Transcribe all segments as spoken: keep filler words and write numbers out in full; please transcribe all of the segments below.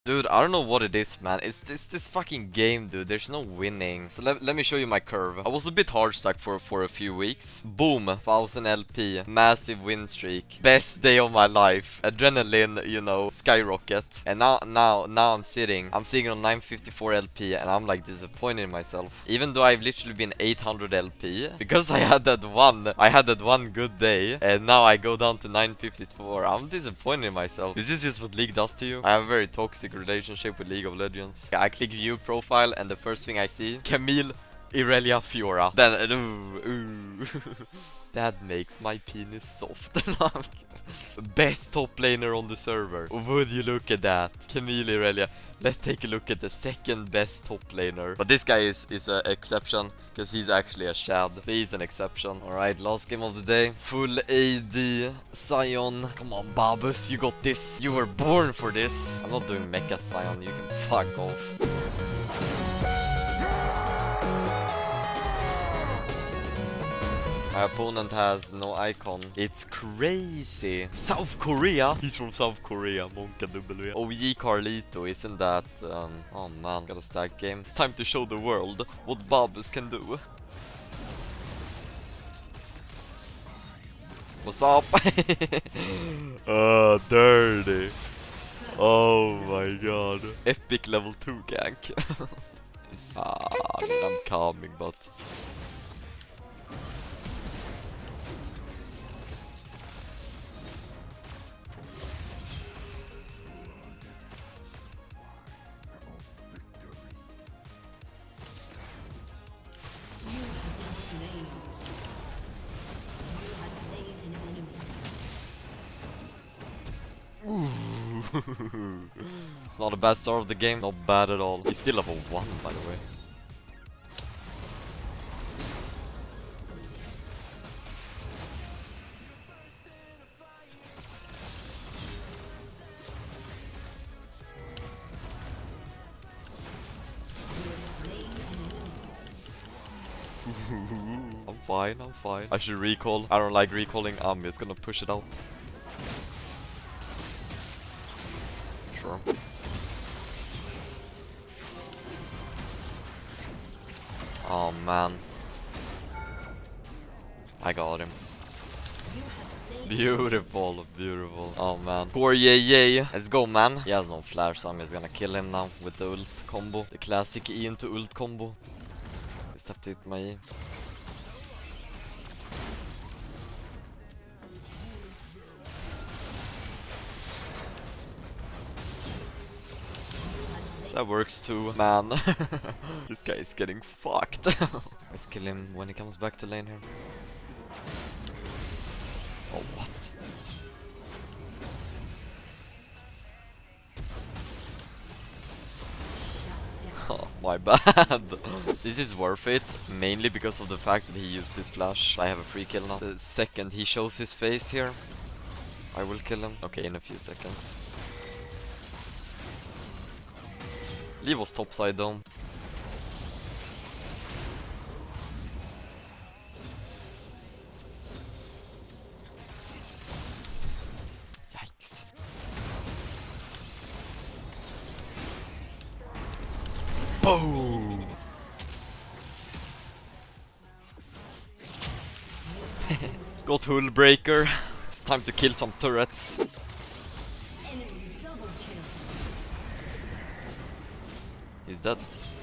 Dude, I don't know what it is, man. It's this this fucking game, dude. There's no winning. So let, let me show you my curve. I was a bit hard stuck for for a few weeks. Boom, one thousand L P, massive win streak, best day of my life. Adrenaline, you know, skyrocket. And now now now I'm sitting. I'm sitting on nine fifty-four L P, and I'm like disappointed in myself. Even though I've literally been eight hundred L P, because I had that one, I had that one good day, and now I go down to nine fifty-four. I'm disappointed in myself. Is this just what League does to you? I have a very toxic relationship with League of Legends. I click view profile, and the first thing I see, Camille Irelia Fiora. Then, uh, ooh, ooh. That makes my penis soft. Best top laner on the server. Would you look at that? Camille Irelia. Let's take a look at the second best top laner. But this guy is is an exception, because he's actually a Shad. So he's an exception. Alright, last game of the day. Full A D Sion. Come on, Babus, you got this. You were born for this. I'm not doing Mecha Sion. You can fuck off. My opponent has no icon. It's crazy. South Korea? He's from South Korea. Monka W. O G Carlito, isn't that... Um, oh man, got a stack game. It's time to show the world what Babus can do. What's up? Ah, dirty. Oh my god. Epic level two gank. Ah, I mean, I'm coming, but... It's not a bad start of the game, not bad at all. He's still level one, by the way. I'm fine, I'm fine. I should recall. I don't like recalling. I'm just gonna push it out. Sure. Oh man. I got him. Beautiful, beautiful. Oh man. Core yay yay. Let's go, man. He has no flash, so I'm just gonna kill him now with the ult combo. The classic E into ult combo. Just have to hit my E. That works too, man. This guy is getting fucked. Let's kill him when he comes back to lane here. Oh, what? Oh, my bad. This is worth it, mainly because of the fact that he used his flash. I have a free kill now. The second he shows his face here, I will kill him. Okay, in a few seconds. Leave us topside though. Yikes. Boom! Got Hullbreaker. It's time to kill some turrets. He's dead.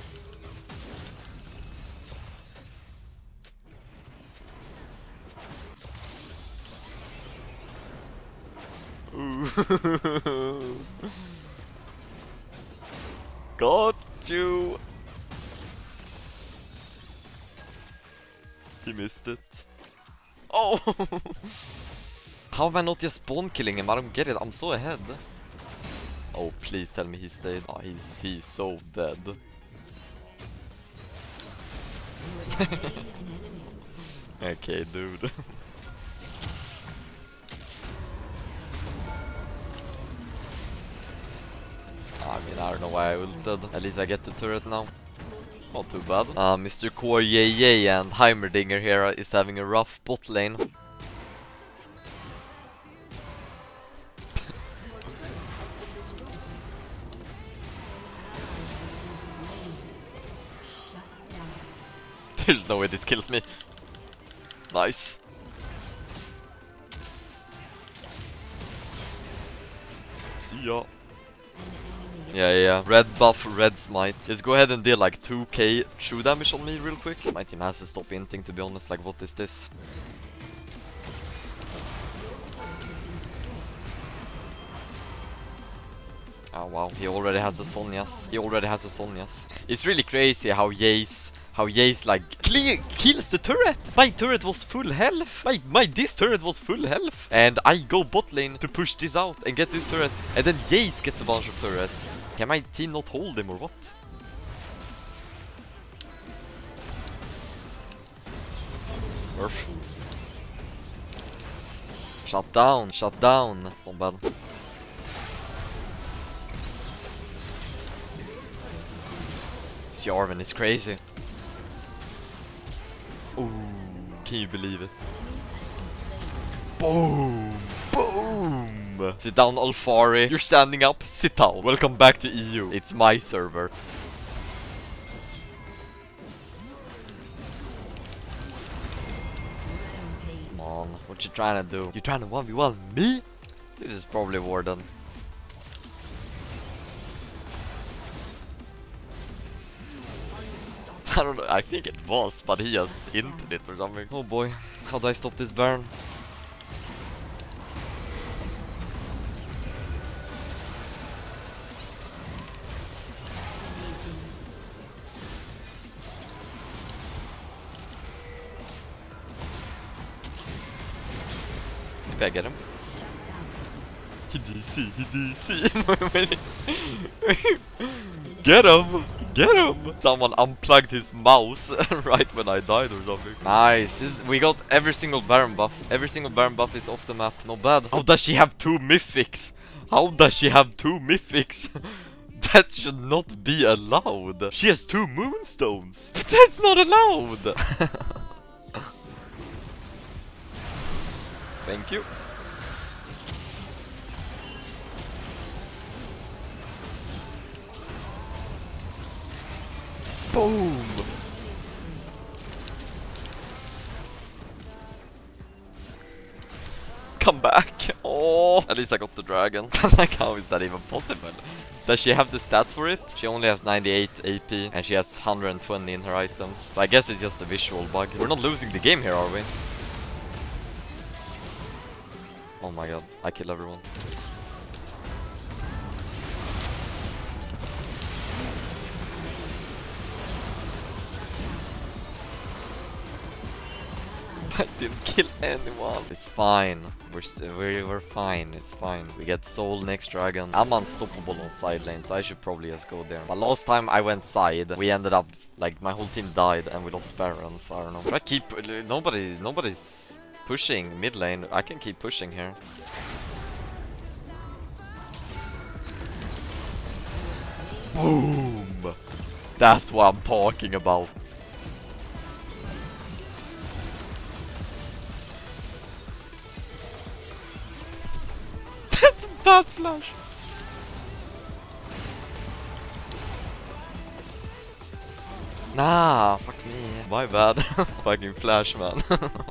Got you. He missed it. Oh! How am I not just spawn killing him? I don't get it. I'm so ahead. Oh, please tell me he stayed. Oh, he's he's so dead. Okay, dude. I mean, I don't know why I ulted. At least I get the turret now. Not too bad. Uh, Mister Core Yay Yay and Heimerdinger here is having a rough bot lane. There's no way this kills me. Nice. See ya. Yeah, yeah, yeah. Red buff, red smite. Just go ahead and deal like two K true damage on me real quick. My team has to stop inting, to be honest. Like, what is this? Oh wow, he already has a Sonya's. He already has a Sonya's. It's really crazy how Jace, how Jace like clear kills the turret. My turret was full health. My my this turret was full health, and I go bot lane to push this out and get this turret, and then Jace gets a bunch of turrets. Can my team not hold him or what? Murph. Shut down, shut down. That's not bad. This Jarvan is crazy. Ooh, can you believe it? Boom! Boom! Sit down, Alfari. You're standing up. Sit down. Welcome back to E U. It's my server. Come on. What you trying to do? You trying to one v one me? This is probably Warden. I don't know, I think it was, but he just hinted it or something. Oh boy, how do I stop this Baron? Maybe I get him. He D C, he D C. Get him! Get him! Someone unplugged his mouse right when I died or something. Nice. This we got every single Baron buff. Every single Baron buff is off the map. Not bad. How does she have two mythics? How does she have two mythics? That should not be allowed. She has two moonstones. That's not allowed. Thank you. Boom! Come back! Oh, at least I got the dragon. Like, how is that even possible? Does she have the stats for it? She only has ninety-eight A P and she has one hundred twenty in her items. So I guess it's just a visual bug. We're not losing the game here, are we? Oh my god, I kill everyone. I didn't kill anyone. It's fine. We're st we're we're fine. It's fine. We get Soul next dragon. I'm unstoppable on side lane, so I should probably just go there. But last time I went side, we ended up like my whole team died and we lost Baron. So I don't know. Should I keep? Nobody, nobody's pushing mid lane. I can keep pushing here. Boom! That's what I'm talking about. Bad flash. Nah, fuck me. My bad. Fucking flash, man.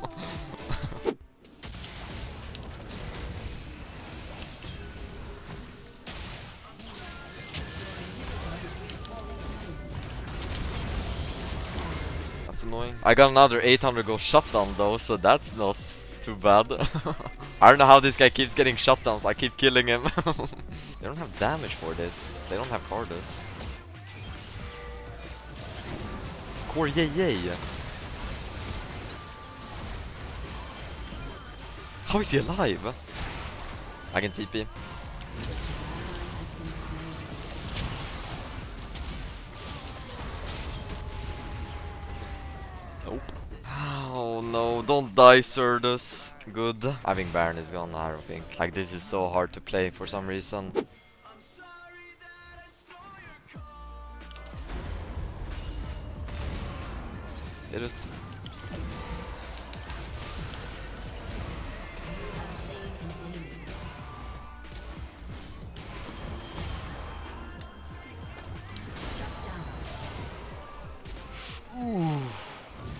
That's annoying. I got another eight hundred gold shutdown though, so that's not too bad. I don't know how this guy keeps getting shutdowns. I keep killing him. They don't have damage for this. They don't have Cardus. Core yay yay. How is he alive? I can T P. Nope. Oh no, don't die, Surdus. Good. I think Baron is gone, I don't think. Like, this is so hard to play for some reason. Did it? Ooh.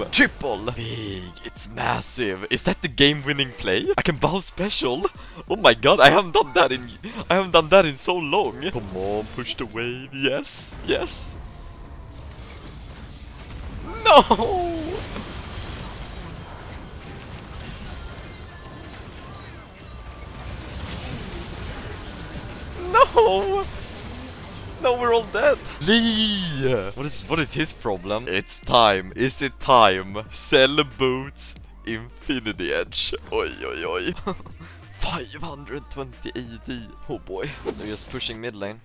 Triple! Big, it's massive. Is that the game-winning play? I can bow special? Oh my god, I haven't done that in I haven't done that in so long. Come on, push the wave. Yes, yes. No! No! No, we're all dead. Lee! What is what is his problem? It's time. Is it time? Sell boots. Infinity Edge. Oi, oi, oi. five hundred twenty A D. Oh boy. They're just pushing mid lane.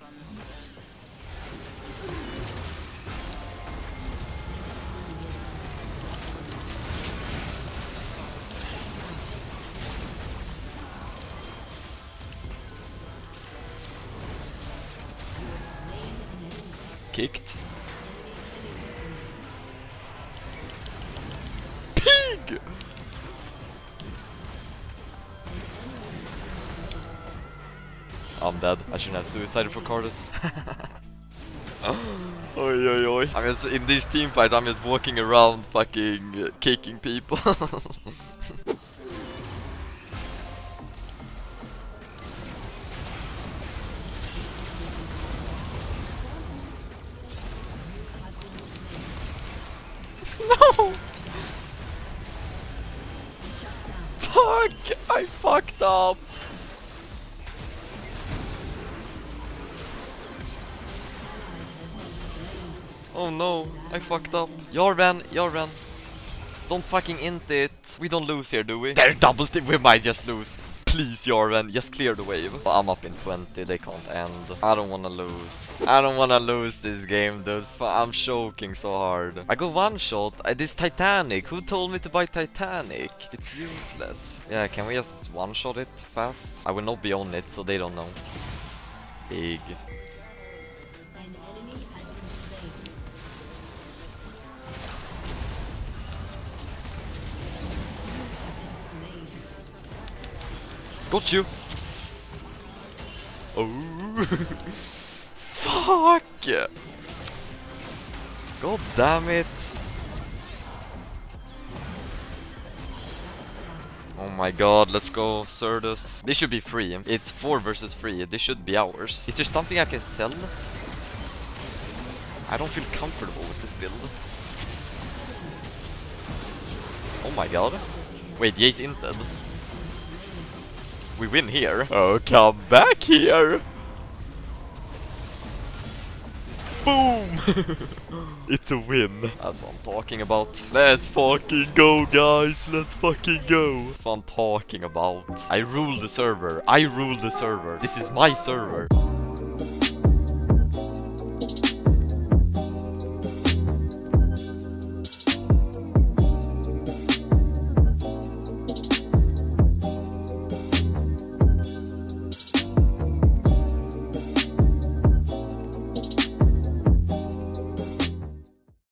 Kicked. Pig! I'm dead. I shouldn't have suicided for Cardus. Oi, oi, oi. I'm just, in these team fights, I'm just walking around fucking uh, kicking people. No! Fuck! I fucked up! Oh no, I fucked up. Jarvan, Jarvan. Don't fucking int it. We don't lose here, do we? They're double team. We might just lose. Please, Jarvan, just clear the wave. Well, I'm up in twenty, they can't end. I don't wanna lose. I don't wanna lose this game, dude. I'm choking so hard. I go one shot. I, this Titanic. Who told me to buy Titanic? It's useless. Yeah, can we just one shot it fast? I will not be on it, so they don't know. Big. Got you! Oh! Fuck! God damn it! Oh my god, let's go, Surdus. This should be free. It's four versus three. This should be ours. Is there something I can sell? I don't feel comfortable with this build. Oh my god. Wait, Jace inted. We win here. Oh, come back here. Boom! It's a win. That's what I'm talking about. Let's fucking go, guys. Let's fucking go. That's what I'm talking about. I rule the server. I rule the server. This is my server.